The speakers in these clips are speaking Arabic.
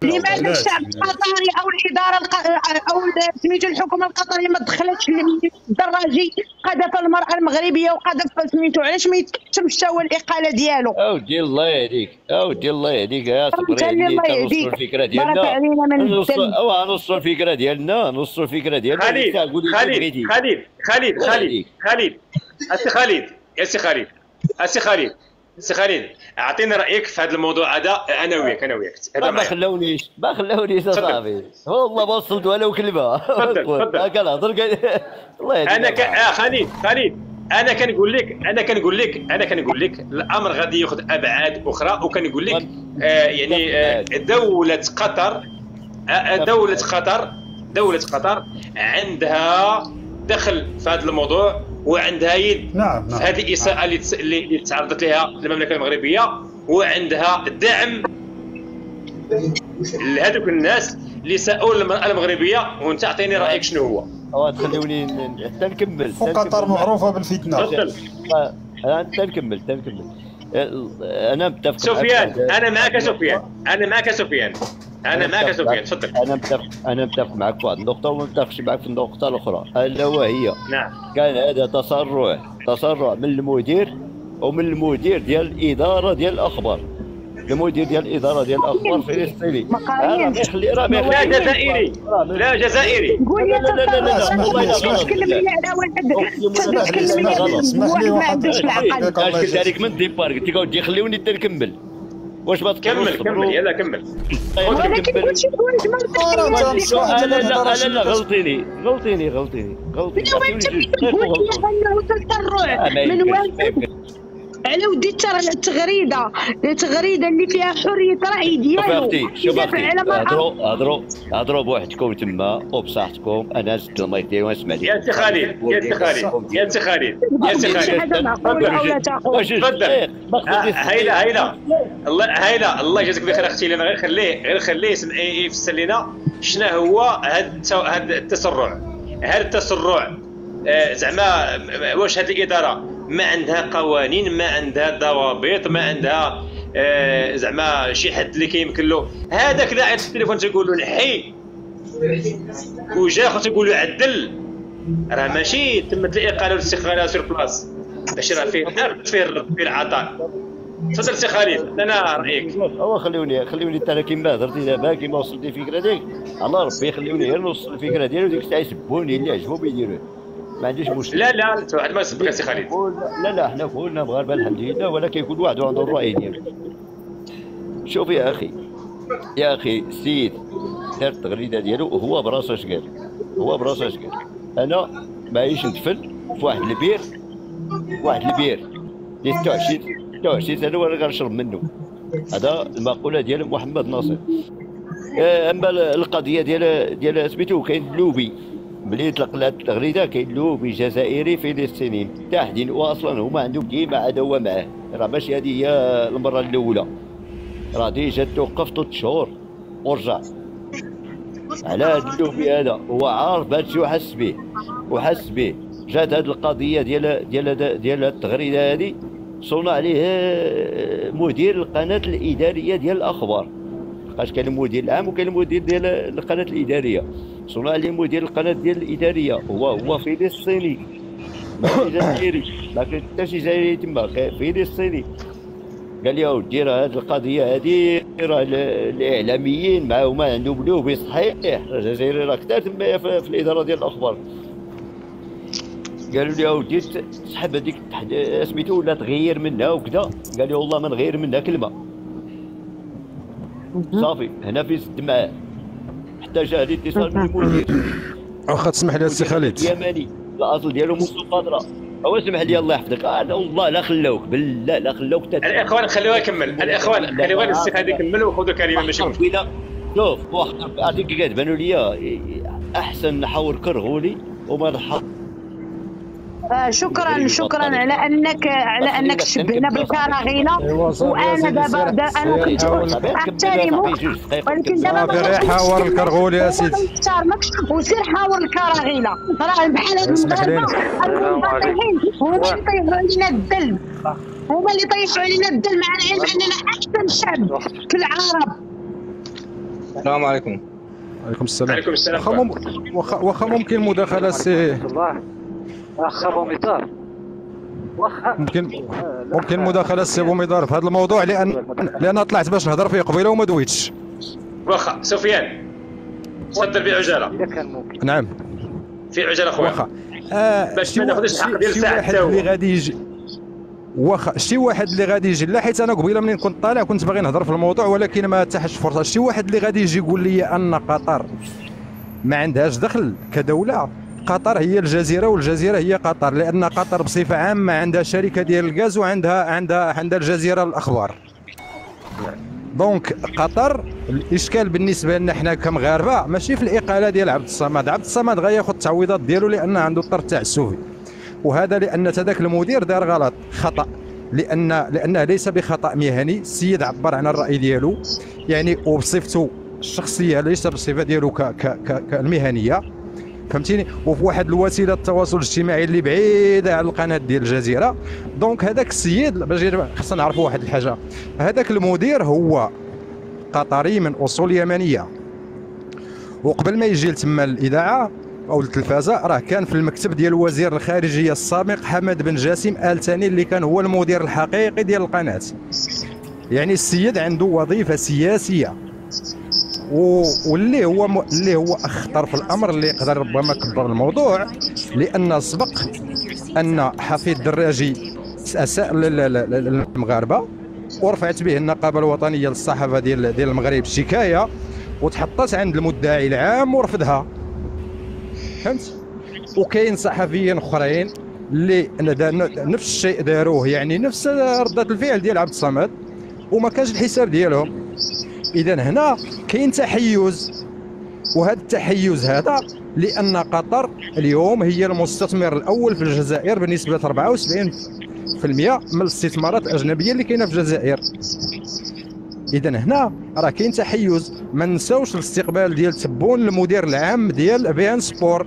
لماذا الشعب القطري او الاداره او سميتو الحكومه القطريه ما دخلتش الدراجي قذف المراه المغربيه وقذف سميتو؟ علاش ما يتكتبش هو الاقاله ديالو؟ اودي الله يهديك، اودي الله يهديك يا صبري علي تنصوا الفكره ديالنا، نصوا الفكره ديالنا، نصوا الفكره ديالنا. خالد سي خالد اعطيني رايك في هذا الموضوع هذا. انا وياك ما خلونيش اصاحبي والله ما وصلت ولا كلمه. تفضل كنهضر الله يهديك. خالد انا كنقول لك الامر غادي ياخذ ابعاد اخرى، وكنقول لك يعني دوله قطر عندها دخل في هذا الموضوع، وعندها يد في هذه الاساءه اللي تعرضت لها المملكه المغربيه، وعندها دعم لهذوك الناس اللي ساءوا المراه المغربيه. وانت اعطيني رايك شنو هو. تخليوني حتى نكمل. وقطر معروفه بالفتنه. انت نكمل. انا متفق سفيان، انا معك سفيان. تفضل. انا متفق معك في واحد النقطه وما متفقش معك في النقطه الاخرى، الا وهي كان هذا تسرع من المدير ومن المدير ديال الاداره ديال الاخبار. المدير ديال الاداره ديال الاخبار فلسطيني، لا جزائري. قول لي تكلم على واحد قلت لك من ديبار، قلت لك خليوني نكمل. واش ما كمل يلا كمل. ولكن كلشي لا غلطيني. من واحد على ودي التغريده اللي فيها حريه راي ديالو. شوف اختي هضروا بوحدكم تما وبصحتكم. انا زدت المايك ديالي ونسمع لك. يا سي خالد تفضل. هيلا الله يجازيك بخير اختي. غير خليه يفسر لنا شنو هو هذا التسرع. هذا التسرع زعما واش هذه الاداره ما عندها قوانين، ما عندها ضوابط، ما عندها زعما شي حد اللي كيمكن له هذاك لاعب في التليفون تيقول له نحي وجا خو تيقول له عدل؟ راه ماشي تمت الاقاله والاستقاله سور بلاص، باش راه فيه الحرب فيه الرد فيه العطاء. تفضل سي خالد، انا رايك. هو خليوني انت كيما هضرتي دابا كيما وصلتي الفكره ديالك على ربي، خليوني غير نوصل الفكره ديالي وديك الساعه يسبوني اللي عجبهم يديروه، ما عنديش مشكل. لا انت واحد ما يسبك سي خالد. لا حنا كلنا مغاربه الحمد لله، ولكن كل واحد عنده الراي ديالو. شوف يا اخي السيد دار التغريده ديالو وهو براسو اش قال. انا معيش ندفن في واحد البير اللي 26 سنه وانا غنشرب منه. هذا المقوله ديال محمد ناصر. اما القضيه ديال سميتو كاين لوبي ملي طلقت التغريده، كاين لوبي جزائري فلسطيني تحدين، واصلا هما عندهم ديما عداوه معاه. راه ماشي هذه هي المره الاولى، راه ديجا توقف 3 شهور ورجع على هذا اللوبي هذا. هو عارف بهادشي وحس به. جات هذه القضيه ديال التغريده هذه صونا عليه مدير القناه الاداريه ديال الاخبار، لقاش كاين المدير العام وكاين المدير ديال القناه الاداريه. صونا عليه مدير القناه ديال الاداريه هو فلسطيني ماشي جزائري، ما كاين حتى شي جزائري تما، فلسطيني. قال لي اودي راه هذه القضيه هذه راه الاعلاميين معاهم عندهم لوبي صحيح، الجزائري راه كثار تما في الاداره ديال الاخبار. قالوا لي اودي سحب هذيك سميتو ولا تغير منها وكذا. قال لي والله ما نغير منها كلمه. صافي هنا في سد معاه حتى جا الاتصال من المدير. واخا تسمح لي السي خالد، اليماني الاصل ديالو من القادره. هو اسمح لي الله يحفظك. والله لا خلاوك بالله لا خلاوك. الاخوان خليوه يكمل، خليوه السي خالد يكمل وخذوا كلمه ماشي مشكل. شوف واحد عرفتي كي كتبانوا لي احسن نحاور كرهولي وما نحط. شكرا على انك تشبهنا بالكراغيله. وانا دابا انا كنت احترمك، ولكن دابا غير حاور الكرغول يا سيدي، نحترمك وسير حاور الكراغيله. راه بحال هاد المغاربه المنطقيين هما اللي طيحوا علينا الدل، مع العلم اننا احسن شعب في العرب. السلام عليكم. عليكم السلام. عليكم السلام. واخا ممكن مداخله سي واخا بوميدار ممكن مداخله سي بوميدار في هذا الموضوع، لان طلعت باش نهضر فيه قبيله وما دويتش. واخا سفيان تفضل بعجاله. اذا كان ممكن. نعم في عجاله خويا. واخا باش ما ناخذش الحق ديال الساعه واحد اللي غادي يجي، واخا شي واحد اللي غادي يجي، لا حيت انا قبيله منين كنت طالع كنت باغي نهضر في الموضوع ولكن ما تاحش فرصه. شي واحد اللي غادي يجي يقول لي ان قطر ما عندهاش دخل كدوله، قطر هي الجزيره والجزيره هي قطر، لان قطر بصفه عامه عندها شركه ديال الغاز وعندها الجزيره الاخبار. دونك قطر الاشكال بالنسبه لنا حنا كمغاربه ماشي في الاقاله ديال عبد الصمد. عبد الصمد غياخذ التعويضات ديالو لان عنده الطر تاع السوفي، وهذا لان تذاك المدير دار غلط خطا، لانه ليس بخطا مهني. السيد عبر عن الراي ديالو يعني وبصفته الشخصيه ليس بالصفه ديالو كالمهنيه، فهمتيني، وفي واحد الوسيله التواصل الاجتماعي اللي بعيده عن القناه ديال الجزيره. دونك هذاك السيد باش خصنا نعرفوا واحد الحاجه، هذاك المدير هو قطري من اصول يمنيه، وقبل ما يجي لتما الاذاعه او التلفازه راه كان في المكتب ديال وزير الخارجيه السابق حمد بن جاسم آل ثاني اللي كان هو المدير الحقيقي ديال القناه. يعني السيد عنده وظيفه سياسيه، واللي هو اخطر في الامر اللي يقدر ربما كبر الموضوع، لان سبق ان حفيظ دراجي اساء للمغاربه ورفعت به النقابه الوطنيه للصحافه ديال المغرب شكايه وتحطت عند المدعي العام ورفضها، فهمت. وكاين صحفيين اخرين اللي نفس الشيء داروه، يعني نفس رده الفعل ديال عبد الصمد وما كانش الحساب ديالهم. اذا هنا كاين تحيز، وهذا التحيز هذا لان قطر اليوم هي المستثمر الاول في الجزائر بنسبه 74% من الاستثمارات الاجنبيه اللي كاينه في الجزائر. اذا هنا راه كاين تحيز. ما نساوش الاستقبال ديال تبون المدير العام ديال بيان سبور،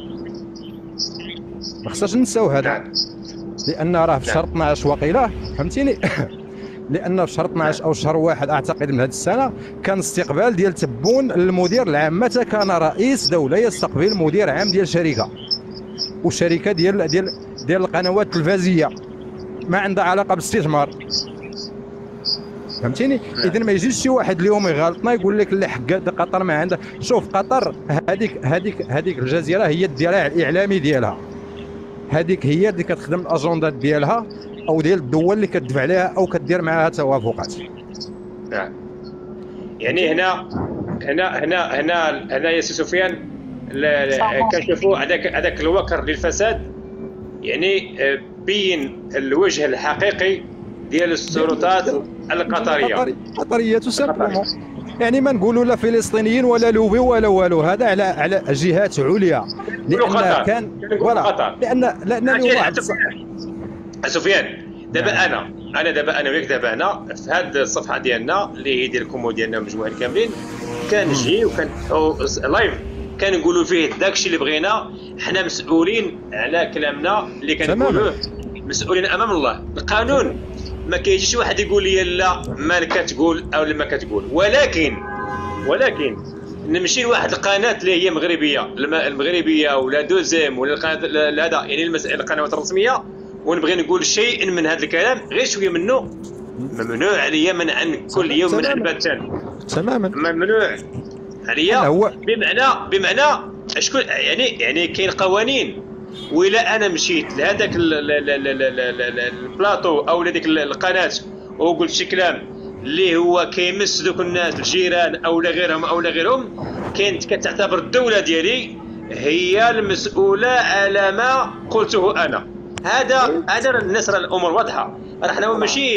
ما خصناش نساو هذا، لان راه في شهر 12 وقيله، فهمتيني لان في شهر 12 او شهر 1 اعتقد من هذه السنه كان استقبال ديال تبون المدير العام. متى كان رئيس دوله يستقبل مدير عام ديال شركه، والشركه ديال القنوات التلفزيونيه ما عندها علاقه بالاستثمار، فهمتيني. اذا ما يجيش شي واحد اليوم يغالطنا يقول لك لا حق قطر ما عندها. شوف قطر هذيك الجزيره هي الذراع الاعلامي ديالها، هذيك هي اللي كتخدم الاجندات ديالها او ديال الدول اللي كتدفع عليها او كدير معها توافقات. نعم. يعني هنا يا سي سفيان كنشوفوا هذاك الوكر للفساد، يعني بين الوجه الحقيقي ديال السلطات القطريه تسبب. يعني ما نقولوا لا فلسطينيين ولا لوبي ولا والو، هذا على جهات عليا، لان كان فوالا لانني واحد سفيان. دابا انا وياك دابا في هذه الصفحه ديالنا اللي هي ديال الكومو ديالنا مجموعين كاملين كنجي لايف كنقولوا فيه داكشي اللي بغينا. حنا مسؤولين على كلامنا اللي كنقولوه، مسؤولين امام الله. القانون ما كيجيش واحد يقول لي لا ما كتقول او ما كتقول، ولكن نمشي لواحد القناه اللي هي مغربيه المغربيه ولا دوزيم ولا القناه هذا، يعني القنوات الرسميه، ونبغي نقول شيء من هذا الكلام غير شويه منه ممنوع عليا منعا كل يوم من البتان. تماما ممنوع عليا. بمعنى شكون يعني كاين قوانين. وإلا انا مشيت لهذاك البلاطو او لهذيك القناه وقلت شي كلام اللي هو كيمس دوك الناس الجيران او غيرهم كتعتبر الدوله ديالي هي المسؤوله على ما قلته انا. هذا الناس الامور واضحه. راه حنا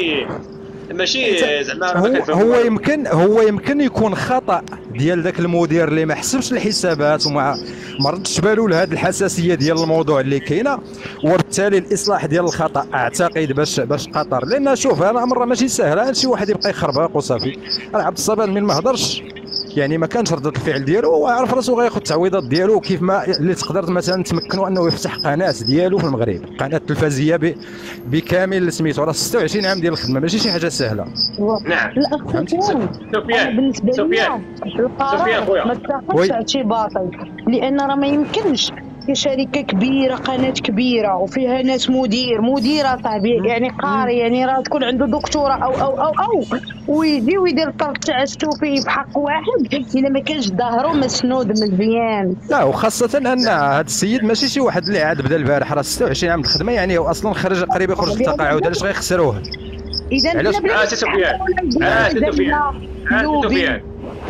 ماشي زعما هو يمكن يكون خطا ديال ذاك المدير اللي ما حسبش الحسابات وما ردش بالو لهذه الحساسيه ديال الموضوع اللي كاينه، وبالتالي الاصلاح ديال الخطا اعتقد باش قطر. لان شوف هذا الامر ماشي سهل، شي واحد يبقى يخربق وصافي. راه عبد الصمد من ما هضرش يعني ما كانش ردة الفعل ديالو، وعارف راسو غياخذ التعويضات ديالو كيف ما اللي تقدر مثلا تمكنوا انه يفتح قناه ديالو في المغرب، قناه تلفزيه بكامل سميتو، راه 26 عام ديال الخدمه ماشي شي حاجه سهله. نعم الاخ سفيان بالنسبه سفيان لي القرار ما تاخذش هادشي باطل، لان راه ما يمكنش شركه كبيره قناه كبيره وفيها ناس مديره صاحبي يعني قاري يعني راه تكون عنده دكتوره او ويجي ويدير الطرد تاع السوفي بحق واحد الا ما كانش ظاهره مسنود مزيان. لا وخاصه ان هذا السيد ماشي شي واحد اللي عاد بدا البارح، راه 26 عام الخدمه، يعني هو اصلا خرج قريب يخرج في التقاعد، علاش غيخسروه؟ اذا علاش؟ سي سفيان سفيان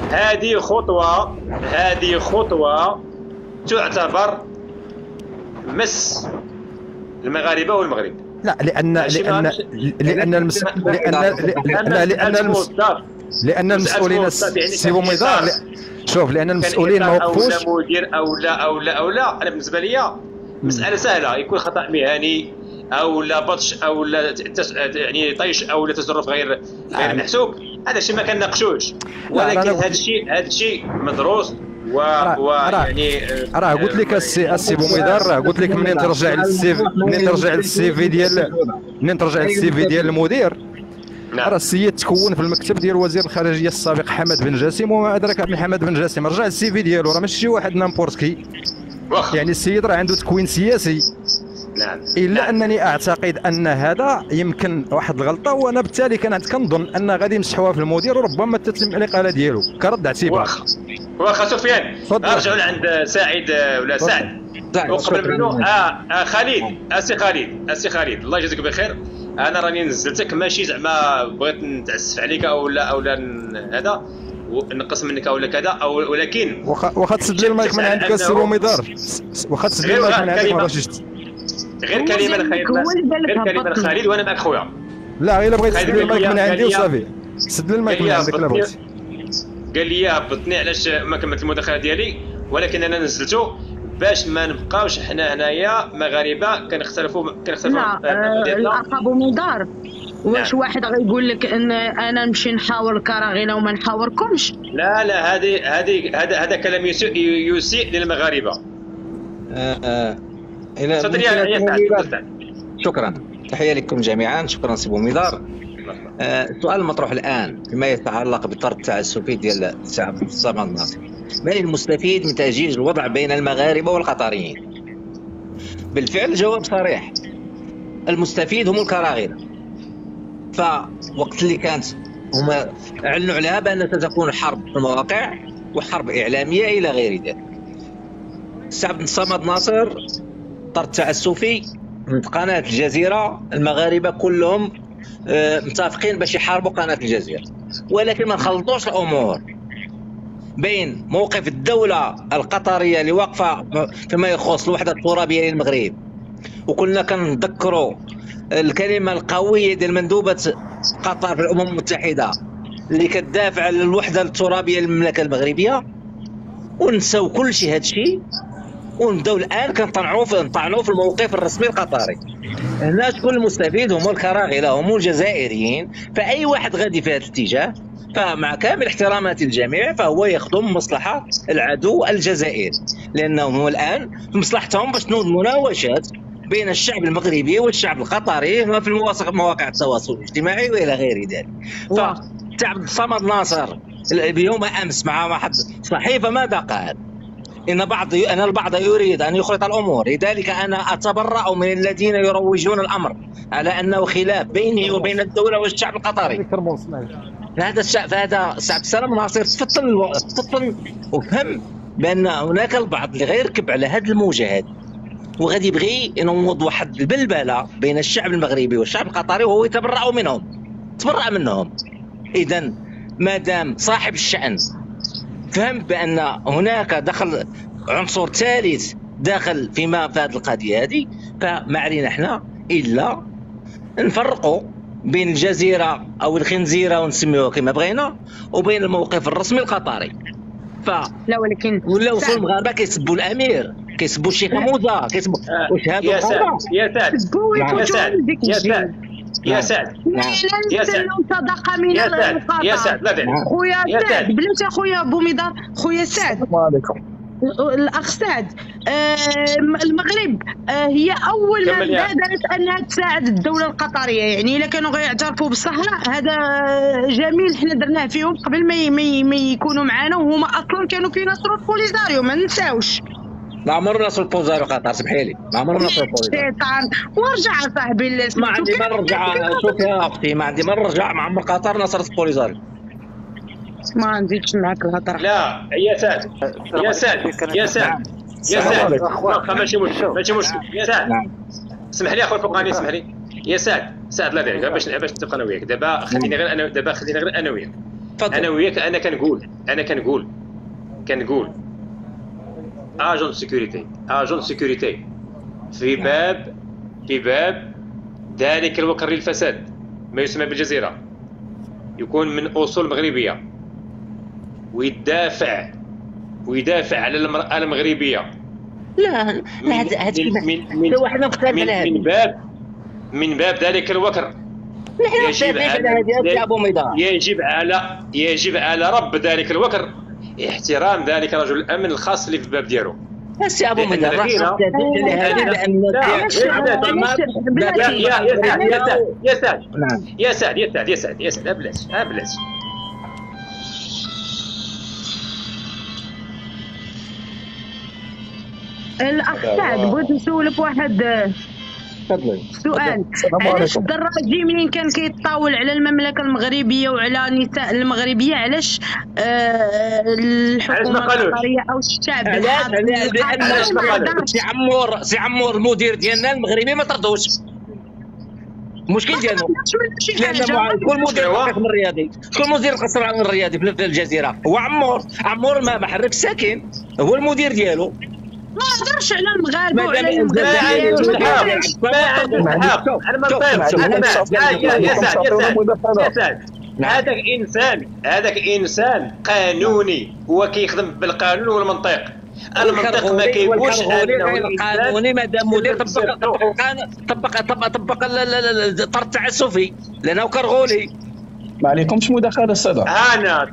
هذه خطوه تعتبر مس المغاربه والمغرب. لا لان المسؤولين سي بوميدار، شوف لان المسؤولين ما وقفوش ولا مدير او لا انا بالنسبه لي مساله سهله، يكون خطا مهني او لا بطش او لا يعني طيش او لا تصرف غير محسوب، هذا الشيء ما كنناقشوش، ولكن هذا الشيء مدروس يعني راه قلت لك السي بوميدار، راه قلت لك منين ترجع للسي في ديال المدير. راه السيد تكون في المكتب ديال وزير الخارجيه السابق حمد بن جاسم، وما ادراك من حمد بن جاسم، رجع السي في ديالو، راه ماشي شي واحد نامبورت كي، يعني السيد راه عنده تكوين سياسي. نعم. الا انني اعتقد ان هذا يمكن واحد الغلطه، وانا بالتالي كنظن ان غادي يمسحوها في المدير، وربما تتم الاقاله ديالو كرد اعتبار. واخا سفيان نرجعوا لعند سعيد ولا سعد وقبل منه خالد. السي خالد الله يجازيك بخير، انا راني نزلتك ماشي زعما بغيت نتعسف عليك او لا هذا ونقص منك او كذا او ولكن واخا تسد لي المايك من عندك السي بوميدار، واخا تسد لي المايك من عندك ما بغيتش غير كلمه خالد وانا معك خويا. لا غير بغيت تسد لي المايك من عندي وصافي، سد لي المايك من عندك. لا بغيت قال لي هبطني علاش ما كملت المداخله ديالي، ولكن انا نزلته باش ما نبقاوش حنا هنايا مغاربه كنختلفوا الاخ بوميدار. واش واحد غيقول لك ان انا نمشي نحاور الكراغيله وما نحاوركمش؟ لا هذا كلام يسيء للمغاربه. تفضل يا سعد. شكرا، تحيه لكم جميعا. شكرا سي بوميدار. السؤال المطروح الان فيما يتعلق بالطرد التعسفي ديال الشعب الصمد الناصر، من المستفيد من تأجيج الوضع بين المغاربه والقطريين؟ بالفعل جواب صريح، المستفيد هم الكراغيله. فوقت اللي كانت هما اعلنوا عليها بان ستكون حرب في المواقع وحرب اعلاميه الى غير ذلك. الشعب الصمد ناصر طرد تعسفي من قناه الجزيره، المغاربه كلهم متفقين باش يحاربوا قناه الجزيره، ولكن ما نخلطوش الامور بين موقف الدوله القطريه اللي واقفه فيما يخص الوحده الترابيه للمغرب، وكنا كنذكروا الكلمه القويه ديال مندوبه قطر في الامم المتحده اللي كتدافع على الوحده الترابيه للمملكه المغربيه، ونساو كل شيء هذا الشيء ونبداو الان كنطعنوا في الموقف الرسمي القطري. هنا شكون المستفيد؟ هم الكراغله، هم الجزائريين. فاي واحد غادي في هذا الاتجاه فمع كامل احترامات الجميع فهو يخدم مصلحه العدو الجزائري، لانهم الان في مصلحتهم باش تنوض مناوشات بين الشعب المغربي والشعب القطري في مواقع التواصل الاجتماعي والى غير ذلك. فالشعب الصمد ناصر اليوم امس مع واحد صحيفه ماذا قال؟ ان البعض يريد ان يخلط الامور، لذلك انا اتبرأ من الذين يروجون الامر على انه خلاف بيني وبين الدوله والشعب القطري. هذا الشعب السلام ناصر تفطن وفهم بان هناك البعض اللي غيركب على هذه الموجه هذه وغادي يبغي ينوض واحد البلبله بين الشعب المغربي والشعب القطري وهو يتبرأ منهم. اذا ما دام صاحب الشأن فهم بان هناك دخل عنصر ثالث داخل فيما في هذه القضيه هذه، فما علينا احنا الا نفرقوا بين الجزيره او الخنزيره ونسميوها كما بغينا وبين الموقف الرسمي القطري. لا ولكن ولا وصول المغاربه كيسبوا الامير، كيسبوا الشيخ موزه، كيسبوا واش هذا يا سعد يا سعد صدقه من المقاطعه يا سعد لا دعني خويا سعد بلاتي اخويا بوميدار خويا سعد السلام عليكم. الاخ سعد المغرب هي اول من بادرت انها تساعد الدوله القطريه، يعني الا كانوا غيعترفوا بالصحراء هذا جميل حنا درناه فيهم قبل ما يكونوا معنا، وهما اصلا كانوا كيناصروا البوليزاريو ما ننساوش. ما عمرنا نصر البوليزاريو قطر، سمحي لي ما عمرنا نصر البوليزاريو. شيطان ورجع صاحبي اللي ما عندي ما نرجع، شوف يا اختي ما عندي ما نرجع، ما عمر قطر نصرت البوليزاريو. ما عنديش معك الهضره. لا يا سعد يا سعد يا سعد يا سعد ماشي مشكل يا سعد اسمح لي اخويا فوقاني اسمح لي يا سعد لا داعي باش نتفق انا وياك دابا خليني غير انا وياك انا وياك انا كنقول اجون سيكوريتي في باب ذلك الوكر للفساد ما يسمى بالجزيره يكون من اصول مغربيه ويدافع على المرأة المغربية. لا هذا واحد مختلف على هذا من باب ذلك الوكر يجب على رب ذلك الوكر احترام ذلك رجل الامن الخاص اللي في الباب ديالو. بس يا ابو مدار يا سعد بلاش الاخ سعد بغيت نسولك واحد سؤال. علاش الدراجي منين كان كيتطاول على المملكه المغربيه وعلى النساء المغربيه علاش الحكومه القطريه او الشعب لان سي عمور المدير ديالنا المغربي ما طردوش المشكل ديالو لان كل مدير القسم الرياضي كل مدير القسم الرياضي في الجزيره هو عمور ما حرك الساكن هو المدير ديالو. ما هضرش على المغاربه وعلى هذاك انسان قانوني هو كيخدم بالقانون والمنطق. المنطق ما كيقولش القانوني مادام مدير طبق الطرد التعسفي لانه كرغولي ما عليكمش مداخله الصدى. انا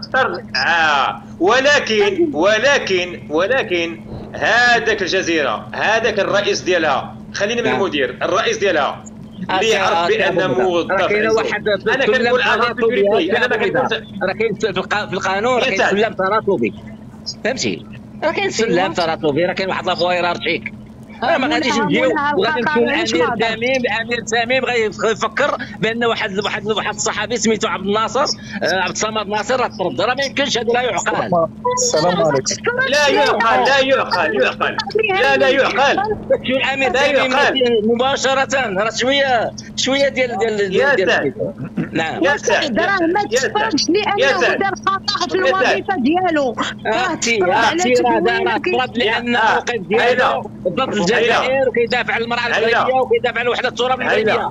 ولكن هذاك الجزيره هذاك الرئيس ديالها خلينا من المدير الرئيس ديالها اللي يعرف بان موظف انا كنقول انا ما كنقولش راه كاين في القانون راه كاين سلم تراتبي فهمتي راه كاين سلم تراتبي راه كاين واحد لافويرارشيك انا ما غاديش نجيو وغادي نكون امير تميم غيفكر بان واحد الصحابي سميتو عبد الصمد ناصر راه طرد راه ما يمكنش هذا لا يعقل. السلام عليكم. لا يعقل لا يعقل شو الامير تميم مباشره راه شويه ديال نعم يا سعد راه ما تفرجش لانه دار خطا في الوظيفه ديالو راه دار طرد لانه قد ديالو ضد الجزائر وكيدافع على المرأة المغربية وكيدافع على وحدة التراب المغربية.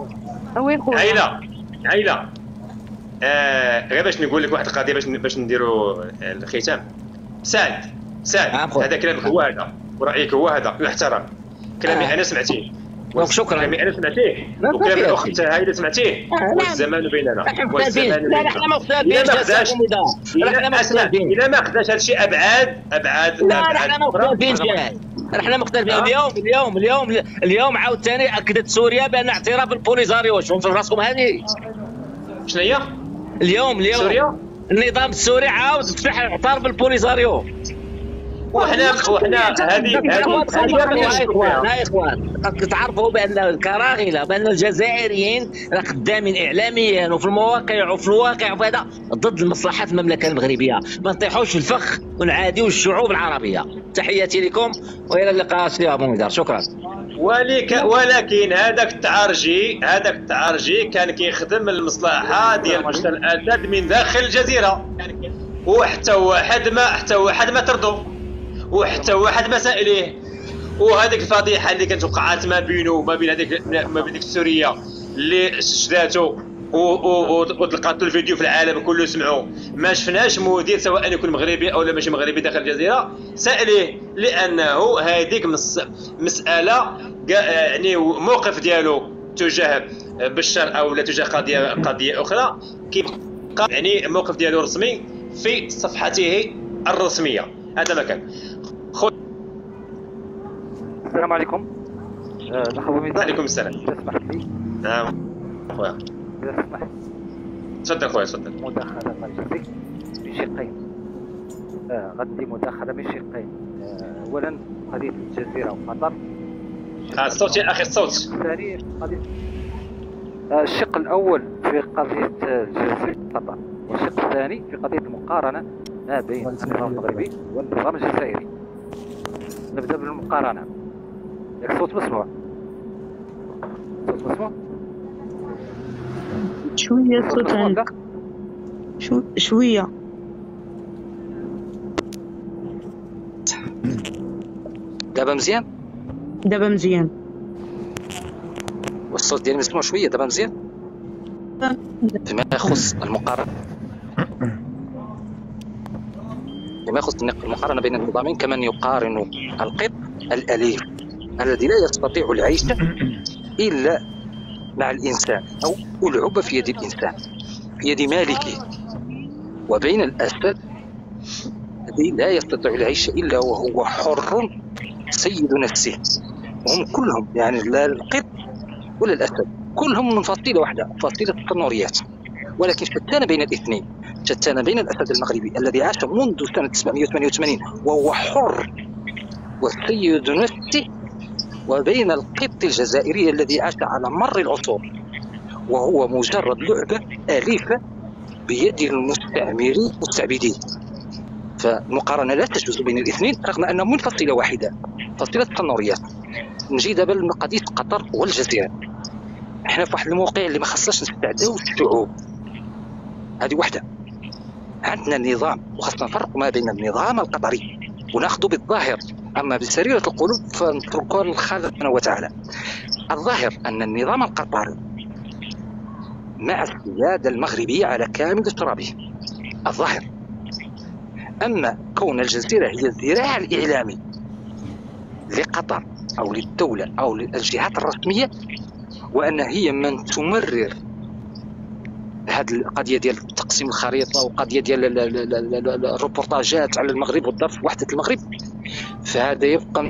عيلة غير باش نقول لك واحد القضية باش نديروا الختام. سعد هذا كلامك هو هذا ورأيك هو هذا يحترم. كلامي أنا سمعتيه شكرا. كلامي أنا سمعتيه وكلام الأخت هايلة سمعتيه والزمان بيننا لا احنا مختلفين إلا ما خداش هذا الشيء أبعاد لا احنا مختلفين احنا مختلفين. اليوم عاود ثاني اكدت سوريا بان اعتراف البوليزاريو. شوفوا في راسكم هذه شنو هي اليوم سوريا النظام السوري عاود فتح اعتراف بالبوليزاريو. وحنا هذه يا اخوان تعرفوا بان الكراهله بان الجزائريين خدامين اعلاميا وفي المواقع وفي الواقع وهذا ضد مصلحه المملكه المغربيه. ما نطيحوش في الفخ ونعاديو الشعوب العربيه. تحياتي لكم والى اللقاء سي ابو مدار. شكرا. ولكن هذاك التعرجي كان كيخدم المصلحه ديال مجتمع الاسد من داخل الجزيره وحتى واحد ما طردو وحتى واحد ما سائليه. وهذيك الفضيحه اللي كانت وقعت ما بينه وما بين ديك السوريه اللي شداتو وتلقاتو الفيديو في العالم كله سمعوا. ما شفناش مدير سواء يكون مغربي او لا ماشي مغربي داخل الجزيره سائليه لانه هذيك مساله يعني موقف ديالو تجاه بشار او لا توجد قضيه اخرى كيبقى يعني الموقف ديالو رسمي في صفحته الرسميه. هذا ما كان. السلام عليكم. الاخ ميزان. عليكم السلام. تسمح لي؟ نعم خويا. اذا سمحت. تفضل خويا تفضل. مداخله غنجزي من شقين. غندي مداخله من شقين. اولا قضيه الجزيره وقطر. الصوت يا اخي الصوت. الثاني قضيه الشق الاول في قضيه الجزيره وقطر، والشق الثاني في قضيه المقارنه ما بين النظام المغربي والنظام الجزائري. نبدا بالمقارنه. ياك الصوت مسموع؟ الصوت مسموع؟ شويه الصوت عندك شويه. دابا مزيان؟ دابا مزيان. والصوت ديالي مسموع شويه دابا مزيان؟ فيما يخص المقارنه المقارنه بين النظامين كمن يقارن القط الأليف الذي لا يستطيع العيش إلا مع الإنسان أو ألعب في يد الإنسان في يد مالكه، وبين الأسد الذي لا يستطيع العيش إلا وهو حر سيد نفسه. وهم كلهم يعني لا القط ولا الأسد كلهم من فصيلة واحدة، فصيلة التنوريات، ولكن شتان بين الاثنين. شتان بين الأسد المغربي الذي عاش منذ سنة 788 وهو حر وسيد نفسه، وبين القط الجزائري الذي عاش على مر العصور وهو مجرد لعبة أليفة بيد المستعبدين. فالمقارنة لا تجوز بين الاثنين رغم أنهم من فصيلة واحدة، فصيلة التنوريات. نجي دابا لقضية قطر والجزيرة. احنا في واحد الموقع اللي ما خصناش نستعداو الشعوب، هذه وحده. عندنا النظام وخاصنا نفرق ما بين النظام القطري وناخذ بالظاهر، اما بسريره القلوب فنتركها للخالق سبحانه وتعالى. الظاهر ان النظام القطري مع السياده المغربيه على كامل ترابه، الظاهر. اما كون الجزيره هي الذراع الاعلامي لقطر او للدوله او للجهات الرسميه، وان هي من تمرر هذه القضيه ديال تقسيم الخريطه وقضيه ديال الروبورتاجات على المغرب والظرف وحده المغرب، فهذا يبقى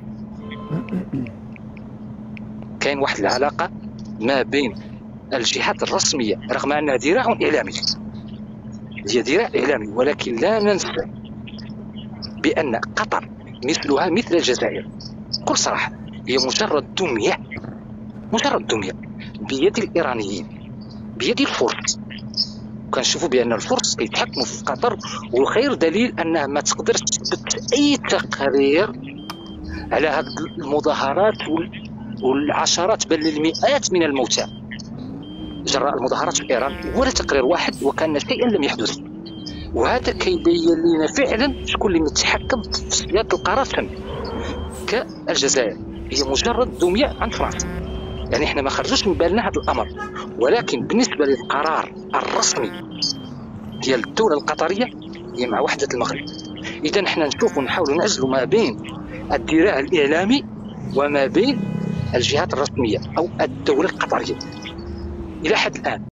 كاين واحد العلاقه ما بين الجهات الرسميه رغم انها ذراع اعلامي، هي ذراع اعلامي، ولكن لا ننسى بان قطر مثلها مثل الجزائر بكل صراحه هي مجرد دميه بيد الايرانيين، بيد الفرس. كنشوفوا بان الفرس كيتحكموا في قطر، والخير دليل انها ما تقدرش تثبت اي تقرير على هذه المظاهرات والعشرات بل المئات من الموتى جراء المظاهرات في ايران، ولا تقرير واحد وكان شيئا لم يحدث. وهذا كيبين لنا فعلا شكون اللي متحكم في سياده القرار. كالجزائر هي مجرد دميه عند فرنسا، يعني احنا ما خرجوش من بالنا هذا الامر، ولكن بالنسبه للقرار الرسمي ديال الدوله القطريه هي مع وحده المغرب. اذا احنا نشوفوا نحاولوا نعزلوا ما بين الذراع الاعلامي وما بين الجهات الرسميه او الدوله القطريه الى حد الان.